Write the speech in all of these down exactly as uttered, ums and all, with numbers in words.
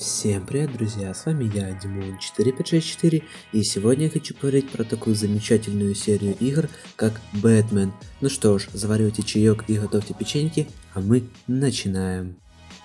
Всем привет, друзья, с вами я, Димон четыре пять шесть четыре, и сегодня я хочу поговорить про такую замечательную серию игр, как Бэтмен. Ну что ж, заваривайте чаек и готовьте печеньки, а мы начинаем.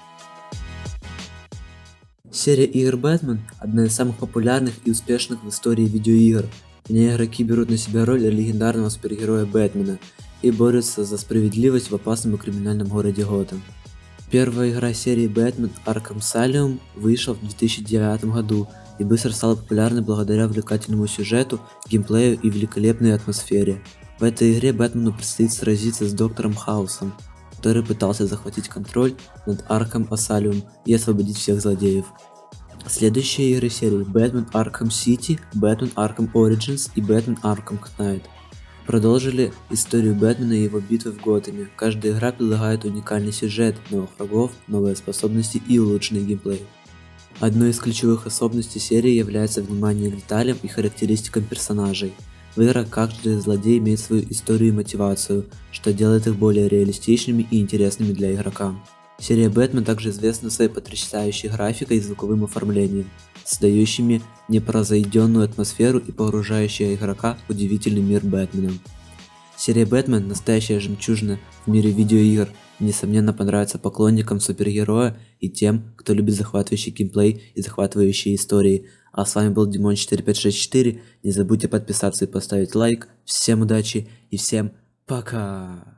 Серия игр Бэтмен – одна из самых популярных и успешных в истории видеоигр. В ней игроки берут на себя роль легендарного супергероя Бэтмена и борются за справедливость в опасном и криминальном городе Готэм. Первая игра серии Batman Arkham Asylum вышла в две тысячи девятом году и быстро стала популярной благодаря увлекательному сюжету, геймплею и великолепной атмосфере. В этой игре Бэтмену предстоит сразиться с Доктором Хаусом, который пытался захватить контроль над Arkham Asylum и освободить всех злодеев. Следующие игры серии Batman Arkham City, Batman Arkham Origins и Batman Arkham Knight продолжили историю Бэтмена и его битвы в Готэме. Каждая игра предлагает уникальный сюжет, новых врагов, новые способности и улучшенный геймплей. Одной из ключевых особенностей серии является внимание к деталям и характеристикам персонажей. В играх каждый злодей имеет свою историю и мотивацию, что делает их более реалистичными и интересными для игрока. Серия Бэтмен также известна своей потрясающей графикой и звуковым оформлением, создающими непрозойденную атмосферу и погружающая игрока в удивительный мир Бэтмена. Серия Бэтмен – настоящая жемчужина в мире видеоигр и несомненно понравится поклонникам супергероя и тем, кто любит захватывающий геймплей и захватывающие истории. А с вами был Димон четыре пять шесть четыре, не забудьте подписаться и поставить лайк. Всем удачи и всем пока!